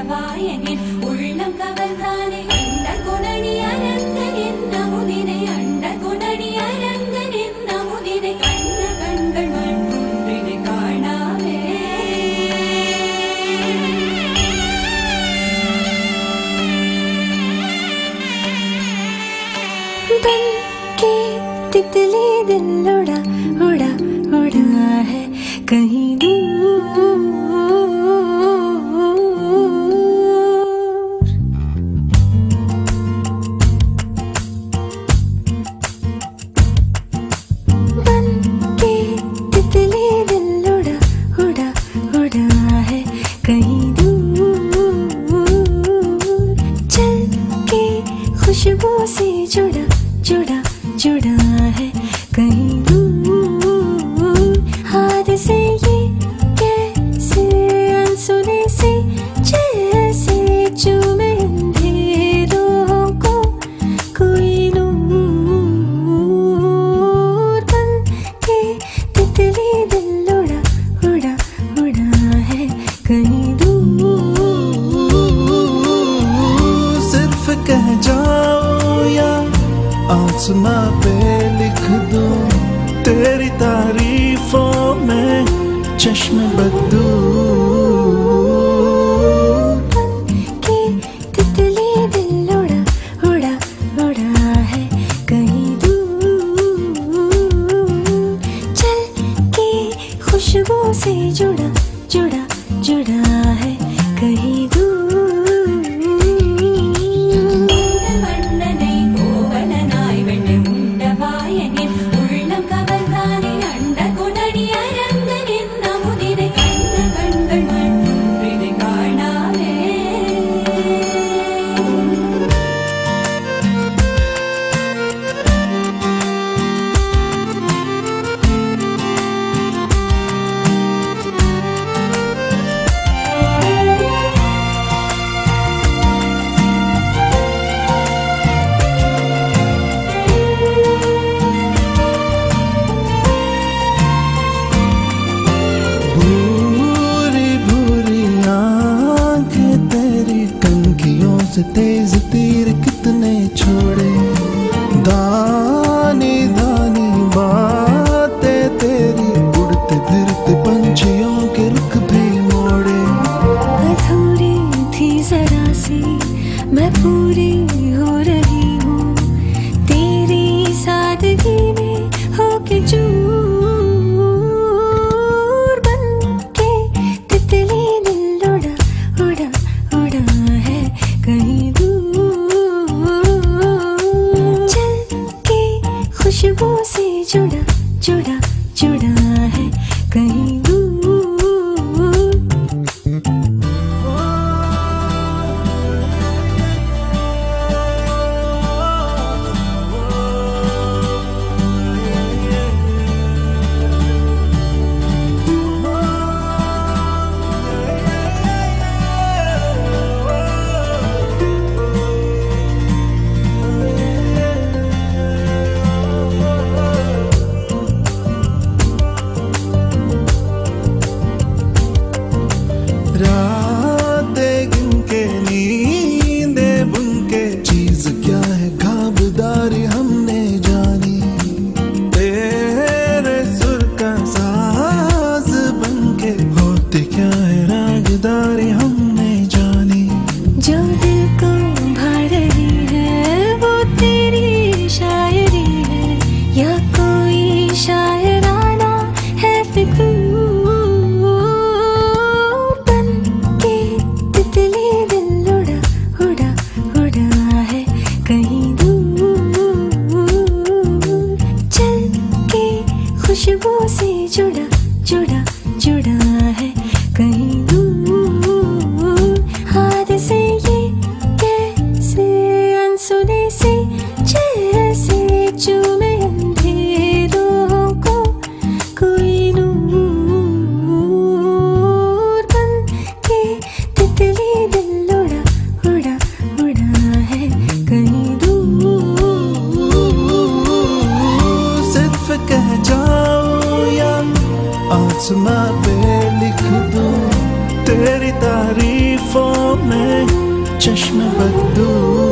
உண்டவாயனின் உள்ளம் கவர்ந்தானே அண்ட குணனி அரங்கன் என் அமுதினை அண்ட குணனி அரங்கன் என் அமுதினை கண்ட கண்கள் மண்குன்றினை காணாமே बन के तितली दिल उड़ा उड़ा उड़ा है कहीं दूर बन के तितली दिल उड़ा उड़ा उड़ा है कहीं दूर चल के खुशबू से जुड़ा जुड़ा जुड़ा है कहीं दूर हाथ से ये कैसे अनसुने से जैसे चूमे अंधेरों को कोई नूर बन के तितली दिल उड़ा उड़ा उड़ा है कहीं दूर सिर्फ कह जाओ या आसमां पे लिख दूं तेरी तारीफों में चश्मे बदू के तितली दिल उड़ा उड़ा उड़ा है कहीं दूर चल के खुशबू से जुड़ा जुड़ा जुड़ा है कहीं दूर तेज तीर कितने छोड़े दानी दानी बातें तेरी उड़ते फिरते पंछियों के रुख भी मोड़े अधूरी थी जरा सी मैं पूरी हो रही हूँ तेरी सादगी में होके चूर बन के तितली दिल उड़ा उड़ा उड़ा है कहीं दूर चल के खुशबू से जुड़ा जुड़ा जुड़ा है कहीं दूर चश्मे बदू